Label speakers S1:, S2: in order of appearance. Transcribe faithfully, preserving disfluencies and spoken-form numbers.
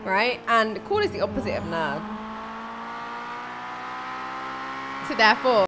S1: right? And cool is the opposite of nerd. So therefore,